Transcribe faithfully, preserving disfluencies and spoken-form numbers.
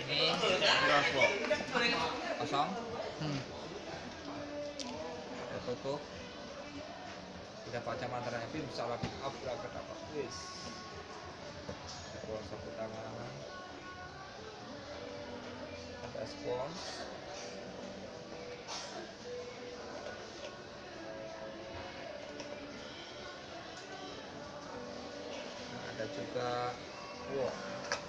ini kosong. Hmm. Kita tutup. Kita baca mantra happy bisa lagi abrakadabra. Wis. Kalau sapu tangan. Ada spons. Nah, ada juga wow.